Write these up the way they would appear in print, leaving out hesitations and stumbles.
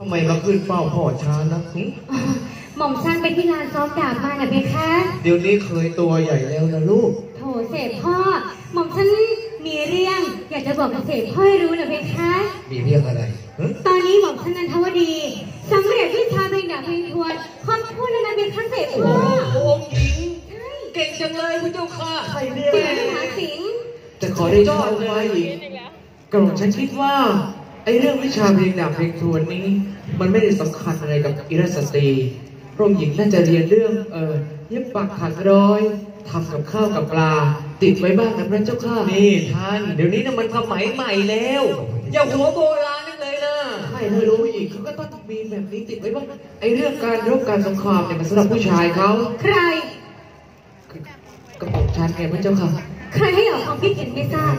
ทำไมมาขึ้นเฝ้าพ่อช้านะหม่อมฉันไปที่ลานซ้อมดาบมาน่ะเพคะเดี๋ยวนี้เคยตัวใหญ่แล้วนะลูกโถเสพพ่อหม่อมฉันมีเรื่องอยากจะบอกกับเสพพ่อให้รู้นะเพคะมีเรื่องอะไรตอนนี้หม่อมฉันนันทวดีสำเร็จวิชาเพลงดาบเพลงทวนคอนพูดแล้วนะเพคะเสพพ่อองค์หญิงเก่งจังเลยพระเจ้าค่ะใครเรียกเป็นมหาสิงห์จะขอได้ช่วยไว้อีกกระหม่อมฉันคิดว่าไอ้เรื่องวิชาเพลงดาบเพลงทวนนี้มันไม่ได้สำคัญอะไรกับอิรสตรีพระองค์หญิงน่าจะเรียนเรื่องเย็บปักถักร้อยทำกับข้าวกับปลาติดไว้บ้างนะพระเจ้าข้านี่ท่านเดี๋ยวนี้นะมันสมัยใหม่แล้วอย่าหัวโบราณนั่นเลยนะไม่เธอรู้อีกเขาก็ต้องมีแบบนี้ติดไว้บ้างไอ้เรื่องการรบการสงครามเนี่ยมันสำหรับผู้ชายเขาใครกระบอกฉันไงพระเจ้าค่ะใครให้ออกความคิดเห็นไม่ทราบ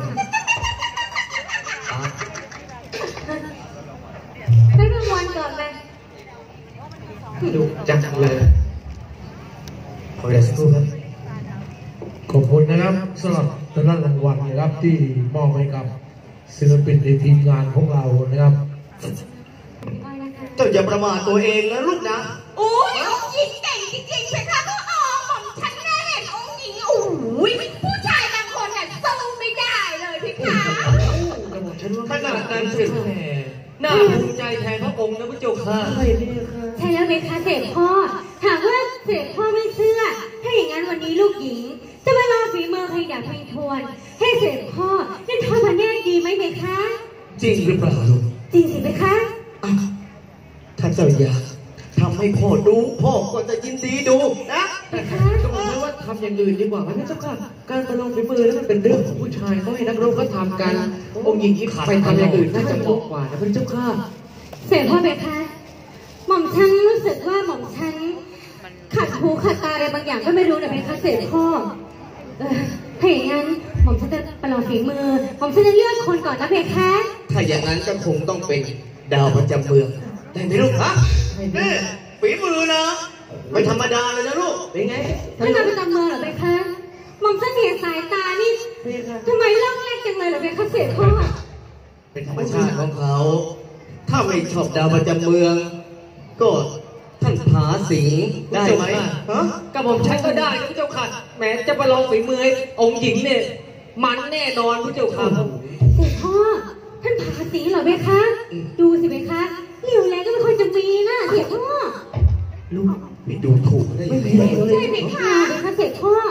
ได้รางวัลก่อนไหมดูจังเลยขอเดี๋ยวสักครู่ครับขอบคุณนะครับสำหรับทางด้านรางวัลนะครับที่มอบให้กับศิลปินในทีมงานของเรานะครับเจ้าอย่าประมาทตัวเองนะลูกนะโอ้ยองค์หญิงเก่งจริงๆเพคะก็หม่อมฉันแน่เห็นองค์หญิงโอ้ยผู้ชายบางคนเนี่ยสู้ไม่ได้เลยเพคะขนาดนั้นเสร็จแน่น่าภูมิใจแทนพระองค์นะพระเจ้าค่ะใช่แล้วเพคะเสพพ่อถามว่าเสพพ่อไม่เชื่อถ้าอย่างนั้นวันนี้ลูกหญิงจะมาลองฝีมือเพลงดาบเพลงทวนให้เสพพ่อเล่นทอดมันแน่ดีไหมเพคะจริงหรือเปล่าลูกจริงสิเพคะถ้าเจ้าอยากทำให้พ่อดูพ่อก็จะยินดีดูนะเพคะก็บอกว่าทำอย่างอื่นดีกว่าไหมพระเจ้าค่ะการประลองฝีมือแล้วมันเป็นเรื่องของผู้ชายเขาให้นักรบก็ทำกันองค์หญิงที่ไปทำอย่างอื่นน่าจะเหมาะกว่านะพระเจ้าค่ะเสพพ่อเพคะหม่อมฉันรู้สึกว่าหม่อมฉันขัดหูขัดตาอะไรบางอย่างก็ไม่รู้นะเพคะเสพพ่อถ้าอย่างนั้นหม่อมฉันจะประลองฝีมือหม่อมฉันจะเลือกคนก่อนนะเพคะถ้าอย่างนั้นก็คงต้องเป็นดาวประจำเมืองได้ไหมลูกฮะนี่ฝีมือนะไม่ธรรมดาเลยนะลูกเป็นไงถ้าดาวประจำเมืองเหรอเพคะหม่อมฉันเห็นสายตานี่ทำไมล่องแรกจังเลยเหรอเพคะเสพพ่อเป็นธรรมชาติของเขาถ้าไม่ชอบดาวประจำเมืองก็ท่านผาสิงได้ไหมกระผมใช้ก็ได้พระเจ้าค่ะแม้จะประลองฝีมือองค์หญิงเนี่ยมันแน่นอนพระเจ้าค่ะเสด็จพ่อท่านผาสิงเหรอเพคะดูสิเพคะเหลียวแลก็ไม่ค่อยจะมีนะเสด็จพ่อลูกไปดูถูกได้ยังไงใช่เพคะเพคะเสด็จพ่อ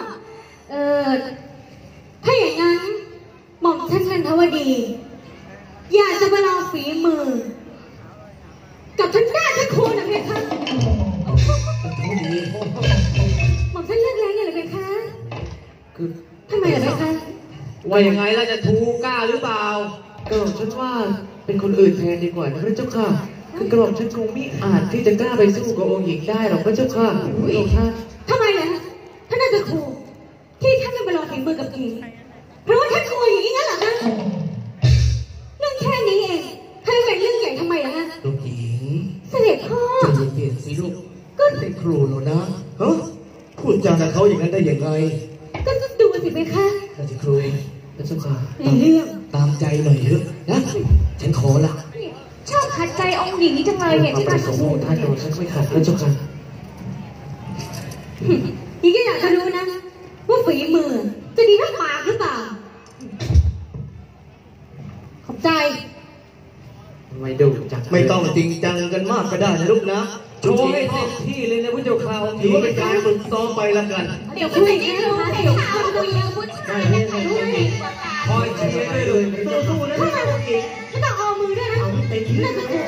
ถ้าอย่างนั้นหม่อมท่านนันทวดีอยากจะมาลองฝีมือกับท่านหน้าท่านโคนะเพคะหม่อมท่านเลือกแล้วอย่างไรเพคะคือทำไมล่ะเพคะว่ายังไงล่ะจะทูกล้าหรือเปล่าก็ฉันว่าเป็นคนอื่นแทนดีกว่านะพระเจ้าค่ะคือกระหม่อมฉันคงไม่อาจที่จะกล้าไปสู้กับองค์หญิงได้หรอกพระเจ้าค่ะพระองค์ท่านทำไมล่ะท่านน่าจะถูกที่ท่านจะมาลองฝีมือกับหญิงเพราะว่าท่านกลัวอย่างนี้งั้นเหรอคะเรื่องแค่นี้เองถ้าเป็นเรื่องใหญ่ทำไมล่ะฮะลูกหญิงเสด็จพ่อใจเย็นๆสิลูกก็เป็นครูแล้วนะฮะพูดจากับเขาอย่างนั้นได้ยังไงก็ดูสิไหมคะท่านครูพระเจ้าค่ะในเรื่องตามใจหน่อยเถอะนะฉันขอละชอบขัดใจองค์หญิงจังเลยเห็นที่ท่านสมมติท่านโดนฉันไม่ขัดพระเจ้าค่ะหญิงก็อยากจะรู้นะว่าฝีมือจะดีเท่าหมากหรือเปล่าขอบใจไม่ดูจังไม่ต้องจริงจังกันมากก็ได้นะลูกนะโชว์ให้เต็มที่เลยนะพระเจ้าค่ะถือว่าเป็นการฝึกซ้อมไปละกันเดี๋ยวคุยกันนะคะเดี๋ยวคุยกันผู้ชายคอยเชียร์ด้วยเลยสู้ๆนะไม่ต้องเอามือด้วยนะน่าจะถูก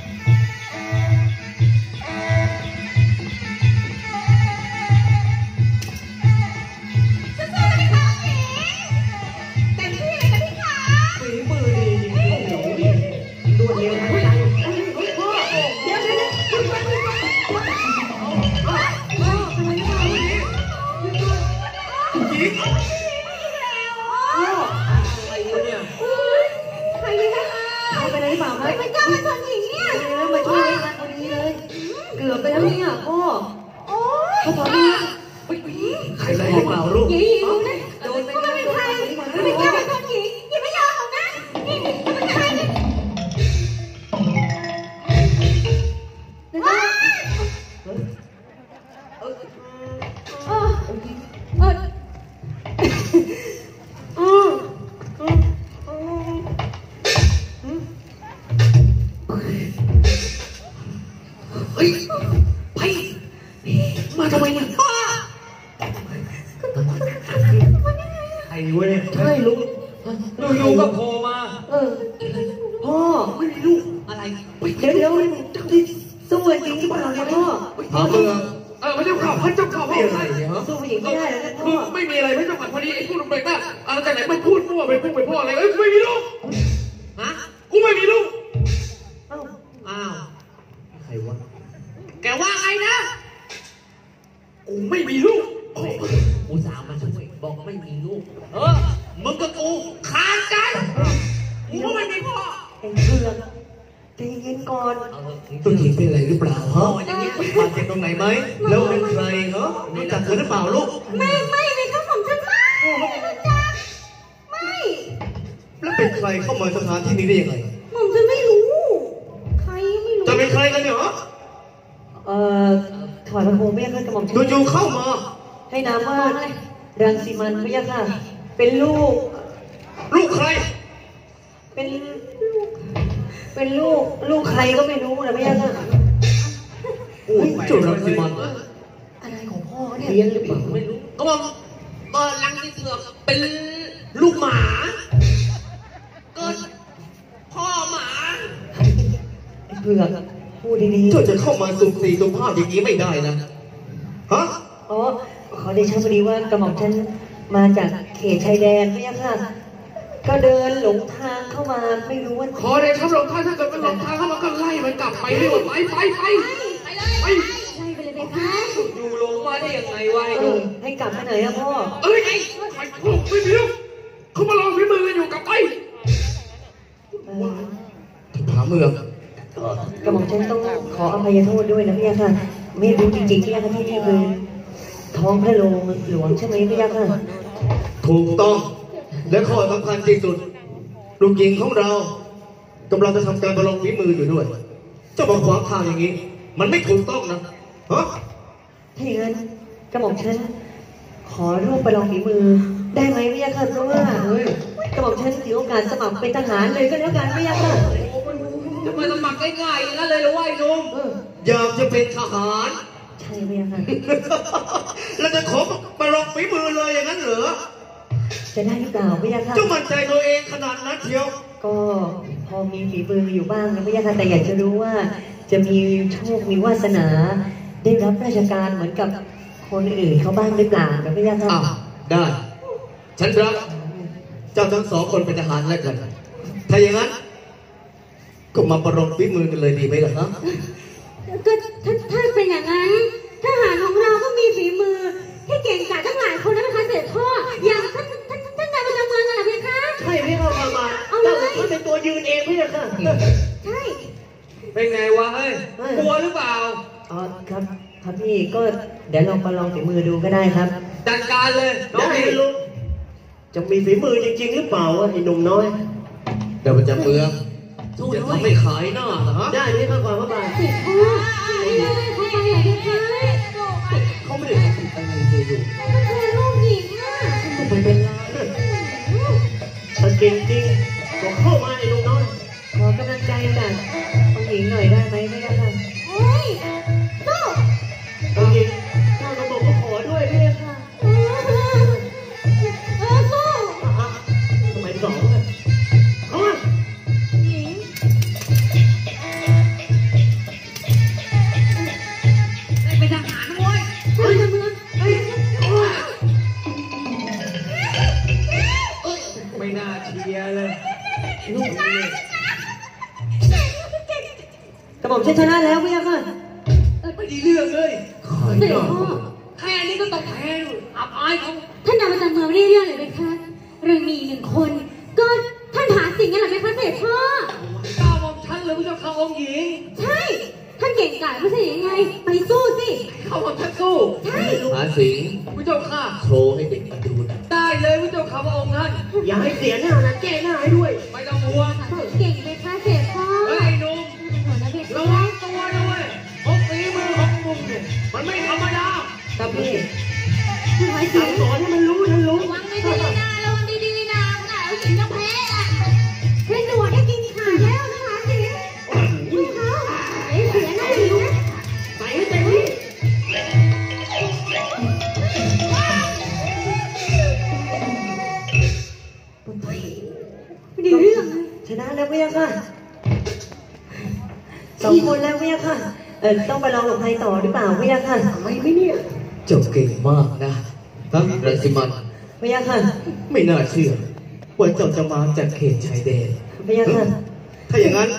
ไปแล้วเนี่ยพ่อพ่อใครไล่เปล่าลูกโดนไปแล้วไม่ใช่ไม่ใช่เป็นคนหญิงอย่าไม่ยอมเขานะนี่เป็นใครเฮ้ยไปมาทำไมเนี่ยพ่อใครวะเนี่ยใช่ลุงอยู่ๆก็โผล่มาพ่อไม่มีลูกอะไรเดี๋ยวที่สู้จริงหรือเปล่าเนี่ยพ่อพระเมืองพระเจ้าข่าวพระเจ้าข่าวไม่อะไรเนี่ยสู้ผู้หญิงไม่ได้แล้วพ่อไม่มีอะไรพระเจ้าข่าวพอดีไอ้พวกลุงเบรกน่ะอะไรจากไหนมันพูดมั่วไปพูดไปพ่ออะไรไม่มีลูกฮะกูไม่มีลูกอ้าวใครวะแกว่าไงนะกูไม่มีลูกกูสาวมาช่วยบอกไม่มีลูกมึงกับกูขาดกันกูไม่มีพ่อไอ้เพื่อนใจเย็นก่อนตัวหญิงเป็นอะไรหรือเปล่าฮะอย่างนี้บาดเจ็บตรงไหนไหมแล้วเป็นใครเหรอรู้จักเธอหรือเปล่าลูกไม่เลยครับผมฉันไม่รู้จักไม่แล้วเป็นใครเข้ามาสถานที่นี้ได้ยังไงผมจะไม่รู้ใครไม่รู้จะเป็นใครกันเนี่ยเหรอถอยพระโคมไม่ยากกระหม่อมจู่ๆเข้ามาให้นามว่ารังสีมันไม่ยากค่ะเป็นลูกใครเป็นลูกใครก็ไม่รู้นะไม่ยากค่ะจุดรังสีมันอะไรของพ่อเนี่ยเลี้ยงหรือเปล่าไม่รู้ก็บอกรังสีเสือเป็นลูกหมาก็พ่อหมาเผือกพูดดีๆจะเข้ามาสุ่มสี่สุ่มห้าอย่างนี้ไม่ได้นะฮะขอเดชะพอดีว่ากระหม่อมฉันมาจากเขตชายแดนไม่ยากค่ะก็เดินหลงทางเข้ามาไม่รู้ว่าขอเดชะหลงทางถ้าเกิดมันหลงทางเข้ามาก็ไล่มันกลับไปเรื่อยไปไล่ไปเลยไปค่ะอยู่ลงมาได้ยังไงวะให้กลับไปไหนอะพ่อใครพูดไม่มีลูกเขามาลองฝีมือกันอยู่กับไปผาเมืองกระหม่อมฉันต้องขออภัยโทษด้วยนะพี่ยาค่ะไม่รู้จริงๆพี่ยาค่ะที่นี่คือท้องพระโรงหลวงใช่ไหมพี่ยาค่ะถูกต้องและข้อสำคัญที่สุดลูกหญิงของเรากำลังจะทำการประลองฝีมืออยู่ด้วยเจ้ามาขวางทางอย่างนี้มันไม่ถูกต้องนะฮะถ้าอย่างนั้นกระหม่อมฉันขอร่วมประลองฝีมือได้ไหมพี่ยาค่ะเพราะว่ากระหม่อมฉันถือโอกาสสมัครเป็นทหารเลยก็แล้วกันพี่ยาค่ะทำไมสมัครง่ายๆอย่างนั้นเลยหรือว่าไอ้นุ่มอยากจะเป็นทหารใช่พี่ยาค่ะแล้วจะขอประลองฝีมือเลยอย่างนั้นเหรอจะได้หรือเปล่าพี่ยาค่ะเจ้ามั่นใจตัวเองขนาดนั้นเชียวก็พอมีฝีมืออยู่บ้างนะพี่ยาค่ะแต่อยากจะรู้ว่าจะมีโชคมีวาสนาได้รับราชการเหมือนกับคนอื่นเขาบ้างหรือเปล่านะพี่ยาค่ะได้ฉันรับเจ้าทั้งสองคนเป็นทหารแล้วกันถ้าอย่างนั้นก็มาประลองฝีมือกันเลยดีไหมล่ะฮะก็ถ้าเป็นอย่างนั้นทหารของเราก็มีฝีมือที่เก่งกาจทั้งหลายคนนะคะเสด็จพ่ออย่างท่านนายประจำเมืองอะไรคะใช่พี่เรามาเราเป็นตัวยืนเองพี่ค่ะใช่เป็นไงวะเฮ้ยกลัวหรือเปล่าครับพี่ก็เดี๋ยวลองประลองฝีมือดูก็ได้ครับจัดการเลยน้องพี่ลุงจะมีฝีมือจริงๆหรือเปล่าวะไอ้หนุ่มน้อยเดี๋ยวมันจะเบื่อจะทำไม่ขายหน้าเหรอฮะได้พี่ข้าความว่าไปเขาไม่ได้ทำอะไรเลยอยู่มันเป็นลูกหญิงอ่ะไม่เป็นไรฉันเก่งจริงก็เข้ามาไอ้หนุ่มน้อยขอกำลังใจจากผู้หญิงหน่อยได้ไหมไม่ได้ค่ะโอ้ยสู้ผู้หญิงถ้าเราบอกว่าขอด้วยพี่ค่ะสู้ทำไมสองเลยไม่น่าเชียร์เลยลูกกระบอกชนะแล้วพี่ค่ะไม่ดีเรื่องเลยเสด็จพ่อแค่นี้ก็ต้องแพ้อับอายเขาท่านนายประจำเมืองไม่ได้เรื่องเลยไหมคะเรามีหนึ่งคนก็ท่านหาสิ่งนั้นหรือไม่คะเสด็จพ่อก้าวองฉันเลยผู้เจ้าข้าองค์หญิงใช่ท่านเก่งกาจไม่ใช่ยังไงไปสู้สิเข้ามาฉันสู้ใช่หาสิงผู้เจ้าข้าโชว์ให้เด็กดูได้เลยผู้เจ้าข้าพระองค์ท่านอย่าให้เสียหน้านะแก้หน้าให้ด้วยไม่ต้องห่วงเก่งเลยค่ะเสด็จพ่อเฮ้ยนุ่มระวังตัวด้วยเพราะฝีมือของมึงเนี่ยมันไม่ธรรมดาครับพี่สั่งสอนให้มันรู้ระวังดีๆนะระวังดีๆนะขนาดเราถึงจะแพ้อ่ะเพื่อนหนวดได้กินขาดแล้วนะคะสิดูเขาเสียหน้าอยู่นะแล้วพระยาค่ะต้องไปลองกับใครต่อหรือเปล่าพระยาค่ะไม่เนี่ยเจ้าเก่งมากนะทั้งรังสิมันพระยาค่ะไม่น่าเชื่อว่าเจ้าจะมาจากเขตชายแดนพระยาค่ะถ้าอย่างนั้น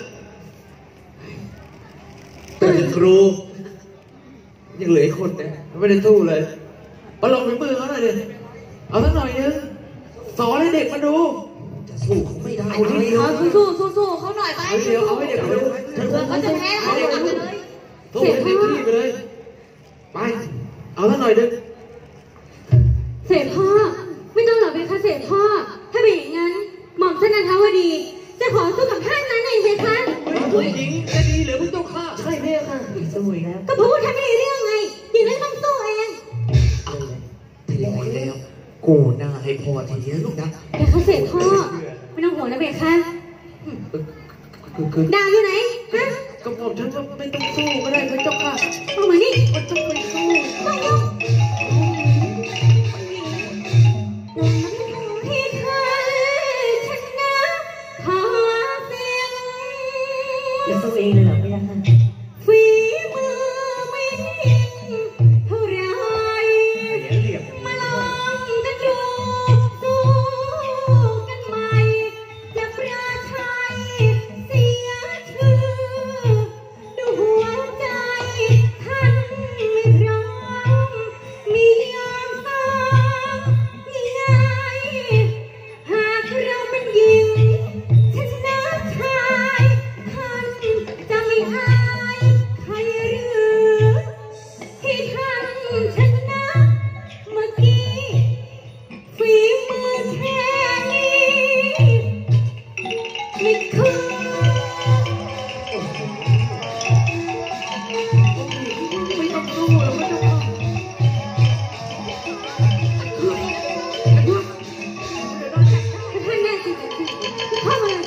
เป็นครูยังเหลืออีกคนเนี่ยไม่ได้สู้เลยมาลองฝีมือเขาหน่อยดิเอาสักหน่อยนึงสอนให้เด็กมาดูจะสู้เขาไม่ได้เอาเดียวสู้เขาหน่อยไปเอาเดียวเอาให้เด็กมาดูเขาจะแพ้เขาจะกลับไปเลยสู้ให้เต็มที่ไปเลยไปเอาสักหน่อยนึงเสด็จพ่อไม่ต้องหรอกเพคะเสด็จพ่อถ้าเป็นอย่างนั้นหม่อมชนันทวดีจะขอสู้กับท่านนั้นเองเพคะผู้หญิงจะดีหรือผู้เจ้าข้าใช่พระยาค่ะสู้อีกแล้วก็เพราะว่าท่านไม่ได้เรื่องไงอย่างนั้นต้องสู้เองเอาทีไรแล้วกูหน้าให้พ่อทีเดียวลูกนะเพคะเสด็จพ่อไม่ต้องห่วงนะเพคะคือดาวอยู่ไหนฮะก็ผมฉันว่าไม่ต้องสู้ก็ได้พระเจ้าค่ะเอามานี่มันต้องไปสู้ต้องลงที่เธอชนะหาเสียงจะสู้เองเลยเหรอพระยาค่ะฝีมือไม่ทิ้งเท่าไรเหลี่ยมมาลองกันดูสู้กันใหม่จะประชัยเสียชื่อดูหัวใจท่านไม่พร้อมมียอมซ้อมยังไงหากเราเป็นหญิงชนะชายท่านจะไม่อายใครหรือที่ท่านชนะเมื่อกี้ฝีมือแค่นี้ไม่คือไม่ต้องสู้หรอกพระเจ้าค่ะท่านแน่จริงๆเข้ามา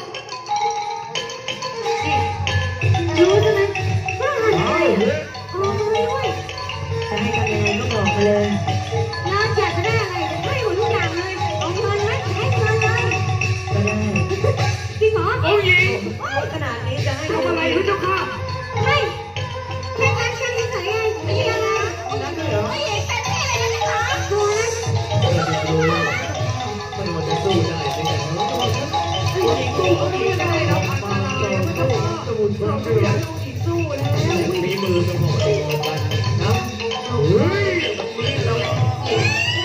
รู้ใช่ไหมว่าอะไรเอามาด้วยจะให้ทำยังไงก็บอกมาเลยเราอยากจะได้อะไรให้หมดทุกอย่างเลยเอาเงินเลยให้เงินเลยก็ได้จริงเหรอโอ้ยขนาดนี้จะให้ทำอะไรพระเจ้าค่ะให้แค่การกันเฉยๆไงไม่ใช่อะไรนั่นเลยเหรอไม่เห็นเป็นที่อะไรเลยนะคะตัวนั้นไม่ว่าจะสู้ได้ไม่ได้เนาะผู้หญิงสู้เขาไม่ได้เราอันตรายพระเจ้าค่ะสมุนไพรเชื่อผู้หญิงสู้แล้วมีมือกันหมดกันนะเฮ้ยเรา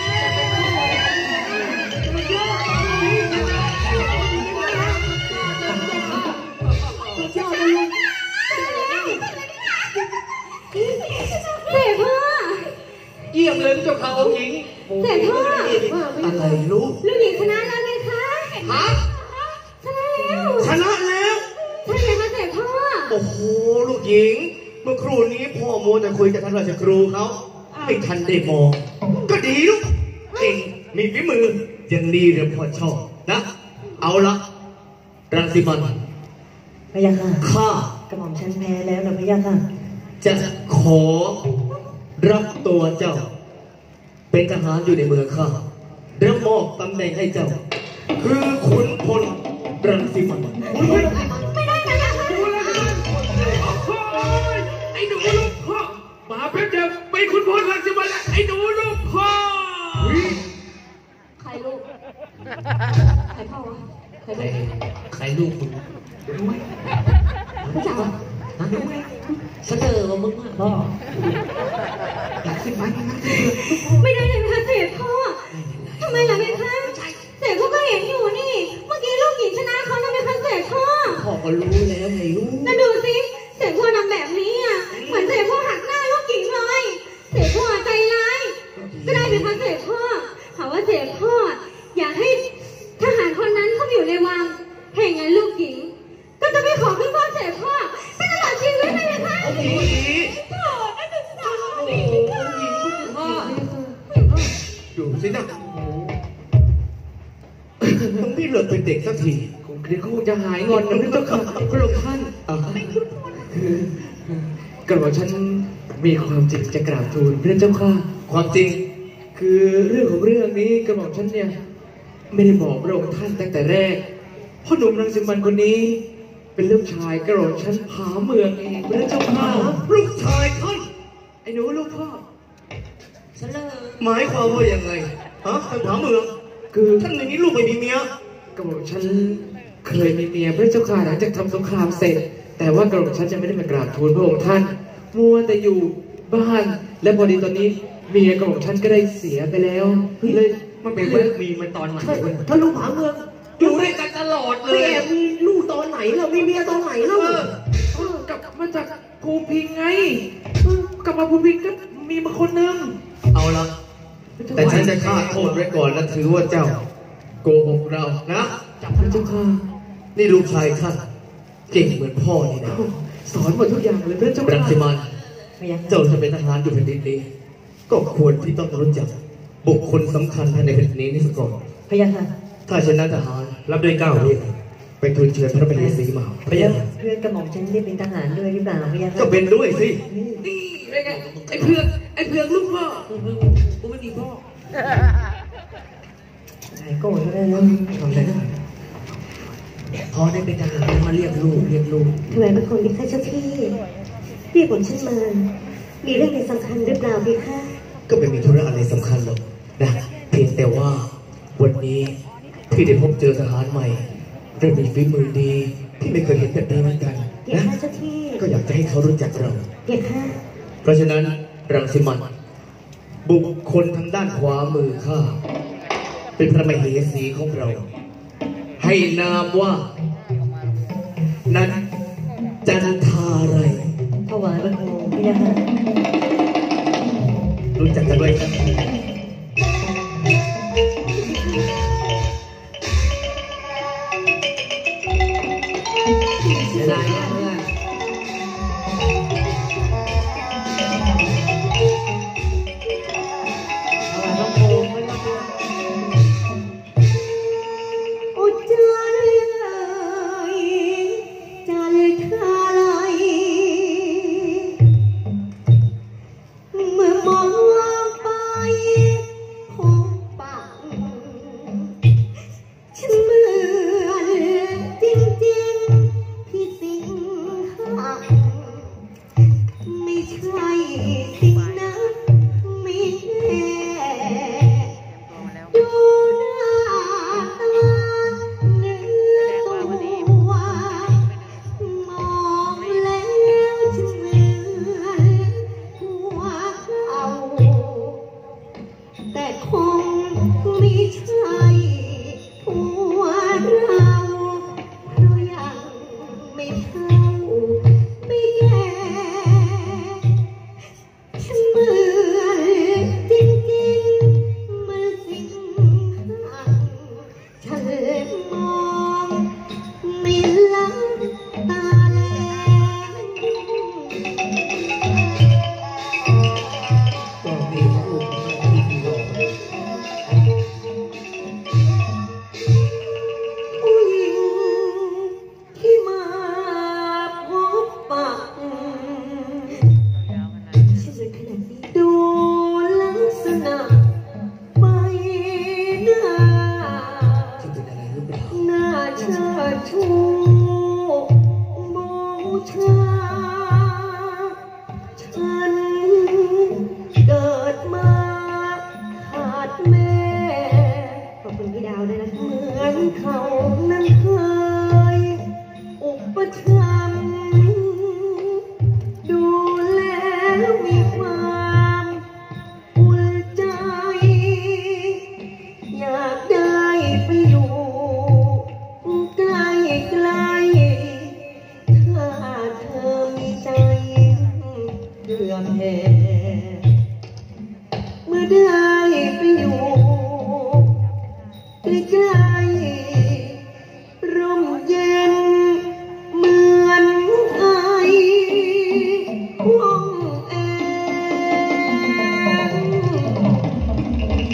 เสด็จพ่อเยี่ยมเลยพระเจ้าค่ะองค์หญิงเสด็จพ่ออะไรลูกลูกหญิงชนะแล้วไงคะฮะชนะแล้วชนะแล้วใช่ไหมคะเสด็จพ่อโอ้โหลูกหญิง เมื่อครู่นี้พ่อโมแต่คุยกับท่านราชครูเขาไม่ทันได้มอง ก็ดีลูกเก่งมีฝีมือยังดีเรื่องพ่อชอบนะ เอาละรังสิมันพระยาค่ะข้ากระหม่อมฉันแพ้แล้วนะพระยาค่ะจะขอรับตัวเจ้า เป็นทหารอยู่ในเมืองข้าแล้วมอบตำแหน่งให้เจ้า คือขุนพลรังสิมันไม่ได้นะคะไอ้หนูลูกพ่อมาแป๊บเดียวไปคุณพลรังสิมันแล้วไอ้หนูลูกพ่อใครลูก ใครพ่อวะใครใคลูกรลูกคุณรู้จักเหรอเสนอว่ามึงพ่ออยากขึ้นไปงั้นไม่ได้เลยนะคะเสด็จพ่อทำไมล่ะแม่คะเสด็จพ่อก็เห็นอยู่นี่ เมื่อกี้ลูกหญิงชนะเขาแล้วแม่คะเสด็จพ่อพ่อก็รู้แล้วไงลูกแล้วดูสิเสด็จพ่อทำแบบนี้อ่ะเหมือนเสด็จพ่อหักหน้าลูกหญิงเลยเสด็จพ่อใจร้ายก็ได้แม่คะเสด็จพ่อหาว่าเสด็จพ่ออยากให้ทหารคนนั้นเข้าไปอยู่ในวังถ้าอย่างนั้นลูกหญิง ก็จะไม่ขอขึ้นเฝ้าเสด็จพ่อไปตลอดชีวิตเลยนะคะโอ้โหโถ่นักศึกษาพ่อดูสินะมึงไม่เลิกเป็นเด็กสักทีคงเดี๋ยวคงจะหายงอนนะพี่เจ้าค่ะพระองค์ท่านกระบอกฉันมีความจริงจะกราบทูลพระเจ้าค่ะความจริง คือเรื่องของเรื่องนี้กระบอกฉันเนี่ยไม่ได้บอกพระองค์ท่านตั้งแต่แรกพ่อหนุ่มรังสิมันคนนี้ ไปเป็นลูกชายกระโดดชั้นผาเมืองเองพระเจ้าข้าลูกชายท่านไอ้หนูลูกพ่อหมายความว่ายังไงฮะท่านผาเมืองคือท่านในนี้ลูกไม่มีเมียกระโดดชั้นเคยมีเมียพระเจ้าข้าหลังจากทำสงครามเสร็จ แต่ว่ากระโดดชั้นจะไม่ได้มากราบทูลพระองค์ท่านมัวแต่อยู่บ้าน และพอดีตอนนี้เมียกระโดดชั้นก็ได้เสียไปแล้วเลยมันเป็นเรื่องมีมันตอนไหนถ้าลูกผาเมืองอยู่ด้วยกันตลอดเลไปยแอบมีลูกตอนไหนเรามีเมียตอนไหนเรากลับมาจากภูพิงไงกลับมาภูพิงก็มีมาคนนึงเอาละแต่ฉันจะฆ่าโทษไว้ก่อนและถือว่าเจ้าโกหกเรานะพระเจ้าค่ะนี่ลูกชายท่านเก่งเหมือนพ่อนี่นะสอนหมดทุกอย่างเลยพระเจ้ารังค่ะสิมันเจ้าจะเป็นทหารอยู่แผ่นดินนี้ก็ควรที่ต้องรู้จักบุคคลสำคัญภายในแผ่นดินนี้นี่สักก่อนพยาค่ะถ้าชนะทหารรับด้วยเก้าเรียกไปทูลเชิญพระมเหสีมาพยาเพื่อนกระหม่อมฉันได้เป็นทหารด้วยหรือเปล่าพยาก็ค่ะเป็นด้วยสินี่เป็นไงไอ้เพือกลูกพ่อกูไม่มีพ่อหายโกรธก็ได้แล้วทำได้พอได้เป็นทหารมาเรียกลูกถวายบังคมดีค่ะเจ้าพี่เรียกผมฉันมา มีเรื่องในสำคัญหรือเปล่าพี่คะก็ไม่มีธุระอะไรสำคัญหรอกนะเพียงแต่ว่าวันนี้พี่ได้พบเจอทหารใหม่เริ่มมีฝีมือดีที่ไม่เคยเห็นแบบนี้เหมือนกันเดี๋ยวนะค่ะเจ้าพี่ก็อยากจะให้เขารู้จักเราเดี๋ยวค่ะเพราะฉะนั้นรังสิมันบุคคลทางด้านขวามือข้าเป็นพระมเหสีของเรา ให้นามว่านันจันทาไรถวายบังคมพยาค่ะรู้จักกันด้วยครับเสียดายนะเพื่อนโอ้ใจจันทราไรเมื่อมองไปพบปะฉันเหมือนจริงๆพี่สิงหักไม่ใช่สิ่งนั้นไม่แน่ดูหน้าตาเนื้อตัวมองแล้วฉันเหมือนหัวเก่าแต่คงไม่ใช่หัวเราเพราะยังไม่เท่าไม่แก่ฉันเหมือนจริงๆมันสิ่งหักฉันมองไม่ลับตาแลงก็มีลูกที่ดีหล่อผู้หญิงที่มาพบปะชื่อขนาดนี้ดูลักษณะใบหน้าจะเป็นอะไรหรือเปล่าน่าเชิดชูบูชาฉันเกิดมาขาดแม่ ขอบคุณพี่ดาวด้วยนะคะเหมือนเขานั้นเคยอุปถัมภ์ดูแล้วมีความอุ่นใจ อยากได้ไปอยู่ใกล้ใกล้ถ้าเธอมีใจเกือบแห่เมื่อได้ไปอยู่ใกล้ๆร่มเย็นเหมือนไอห้องแอร์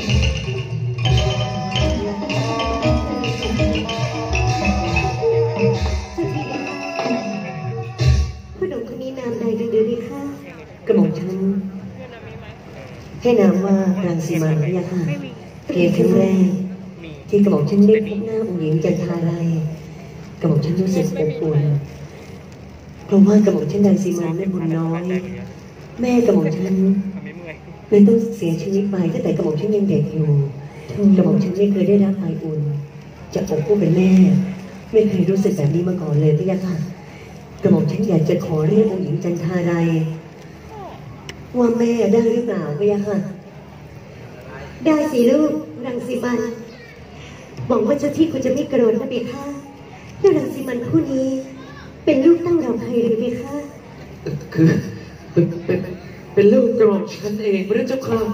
ผู้หนุ่มคนนี้นามใดกันดีดีคะกระหม่อมฉันให้นามว่ารังสีมันพยาค่ะเพียงครั้งแรกที่กระหม่อมฉันได้พบหน้าองค์หญิงจันทาไรกระหม่อมฉันรู้สึกอบอุ่นเพราะว่ากระหม่อมฉันดังสีมันได้บุญน้อยแม่กระหม่อมฉันเลยต้องเสียชีวิตไปตั้งแต่กระหม่อมฉันยังเด็กอยู่กระหม่อมฉันไม่เคยได้รับไออุ่นจากอกผู้เป็นแม่ไม่เคยรู้สึกแบบนี้มาก่อนเลยพี่ยะค่ะกระหม่อมฉันอยากจะขอเรียกองค์หญิงจันทาไรว่าแม่ได้หรือเปล่าพี่ยะค่ะได้สิลูกรังสีมันหวังว่าเจ้าที่คุณจะไม่โกรธนะเบค่ะแล้วรังสีมันผู้นี้ เป็นลูกตั้งเราใครหรือเบค่ะคือเป็นลูกกระหม่อมฉันเองพระเจ้าค่ะ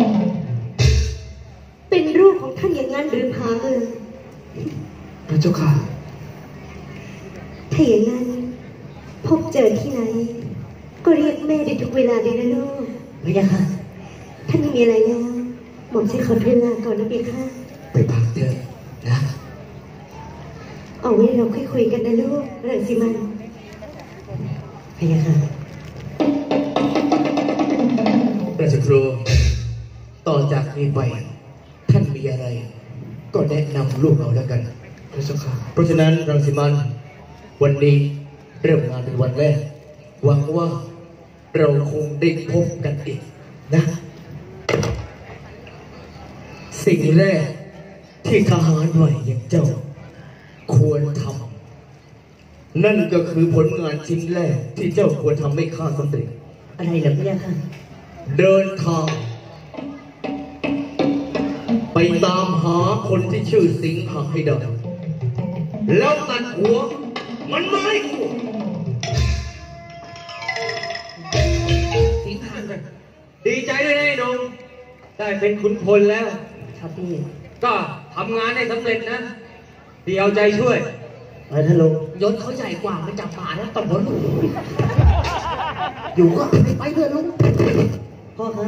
เป็นลูกของท่านอย่างนั้นหรือพาเมืองพระเจ้าค่ะถ้าอย่างนั้นพบเจอที่ไหน ก็เรียกแม่ได้ทุกเวลาเลยนะลูกพี่ยะค่ะท่านไม่มีอะไรแล้วหม่อมฉันขอเวลาก่อนนะเบค่ะไปพักเถอะนะเอาไว้เราค่อยคุยกันนะลูกรังสีมันพี่ยะค่ะราชครูต่อจากนี้ไปท่านมีอะไร ก็แนะนำลูกเราแล้วกันพระเจ้าค่ะเพราะฉะนั้นรังสิมันวันนี้เริ่มงานเป็นวันแรกหวังว่าเราคงได้พบกันอีกนะ สิ่งแรกที่ทหารใหม่อย่างเจ้า ควรทำนั่นก็คือผลงานชิ้นแรกที่เจ้าควรทำให้ข้าสำเร็จอะไรเหรอพี่ยะค่ะเดินทางไปตามหาคนที่ชื่อสิงหาให้ได้แล้วตัดหัวมันไม่ให้กูสิงหาดีใจด้วยนะไอ้หนุ่มได้เป็นขุนพลแล้วครับพี่ก็ทำงานได้สำเร็จนะที่เอาใจช่วยไปท่านลุงยศเขาใหญ่กว่ามาจับป่าแล้วตบหัวหนูอยู่ก็ไปเถอะลุงพ่อครับ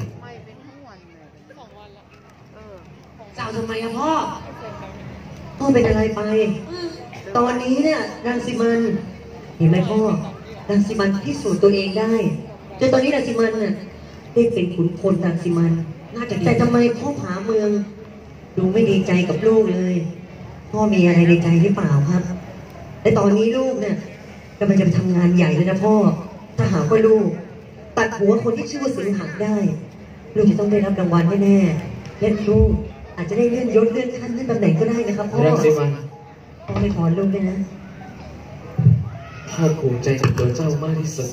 เจ้าทำไมอะพ่อพ่อเป็นอะไรไป ตอนนี้เนี่ยรังสิมันเห็นไหมพ่อรังสิมันพิสูจน์ตัวเองได้จนตอนนี้รังสิมันน่ะได้เป็นขุนพลรังสิมันน่าจะแต่ทำไมพ่อผาเมือง ดูไม่ดีใจกับลูกเลย พ่อมีอะไรในใจหรือเปล่าครับแต่ตอนนี้ลูกเนี่ยกำลังจะไปทำงานใหญ่เลยนะพ่อถ้าหากว่าลูก ตัดหัวคนที่ชื่อว่าสิงหักได้ ลูกจะต้องได้รับรางวัลแน่ๆและลูกอาจจะได้เลื่อนยศเลื่อนขั้นเลื่อนตำแหน่งก็ได้นะครับพ่อรังสิมันพ่อไม่ขอลูกเลยนะพ่อภูมิใจในตัวเจ้ามากที่สุด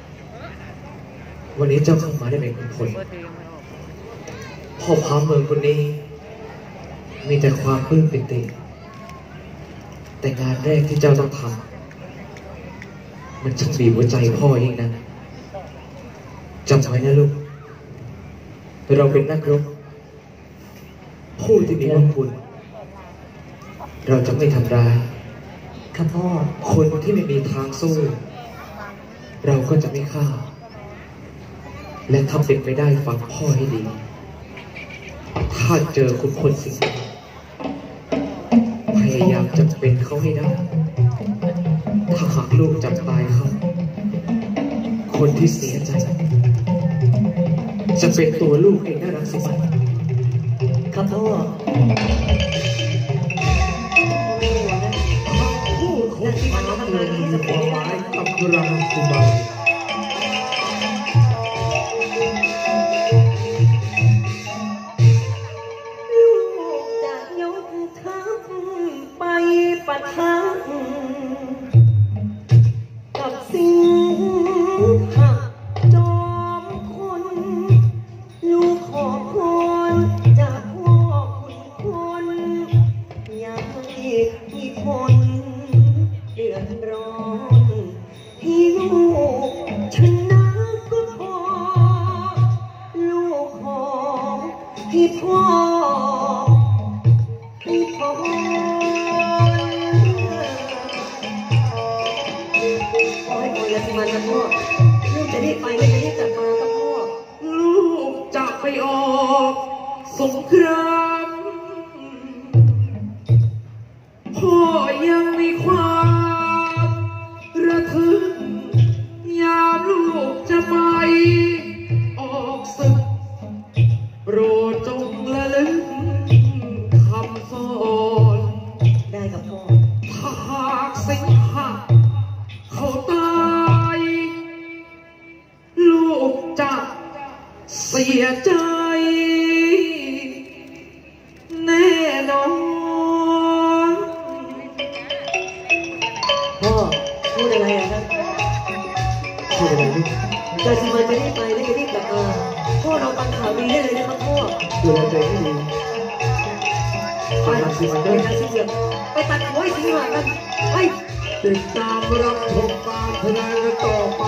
วันนี้เจ้าเข้ามาได้เป็นขุนพลพ่อพาเมืองคนนี้ มีแต่ความปลื้มปิติแต่งานแรกที่เจ้าต้องทำมันช่างบีบหัวใจพ่อยิ่งนะจำไว้นะลูกเราเป็นนักรบผู้ที่มีพระคุณเราจะไม่ทำร้ายครับพ่อคนที่ไม่มีทางสู้ เราก็จะไม่ฆ่า และถ้าเป็นไปได้ฟังพ่อให้ดี ถ้าเจอคุณคนสิ่งนี้พยายามจะเป็นเขาให้ได้ ถ้าหากลูกจับตายเขาคนที่เสียใจ จะเป็นตัวลูกเองนะรังสิมันครับพ่อผู้คนที่มาทำงานที่จะขอไว้กับรังสิมันลูกจะยกทัพไปปะทะกับสิงหะจอมคนลูกขอพรจากพ่อคุณคนอย่าให้มีคนเดือดร้อนให้ลูกชนะก็พอลูกขอให้พ่อให้พ่อขอให้พ่ออย่าสิมันนะพ่อลูกจะได้ไปและจะได้กลับมาครับพ่อลูกจะไปออกสงครามพ่อยังมีความระทึกยามลูกจะไปออกศึกโปรดจงระลึกคำสอนได้กับพ่อทหาสียใจแน่นอนพ่อพูดอะไรอะครับพูดอะไรลูกรังสิมันจะรีบไปแล้วจะรีบกลับมาพ่อเราฟังข่าวดีได้เลยนะครับพ่อดูแลใจให้ดีไปรังสิมันเลยรังสิมันไปตัดหัวไอ้สิงหากันไปติดตามรับชมการแสดงกันต่อไป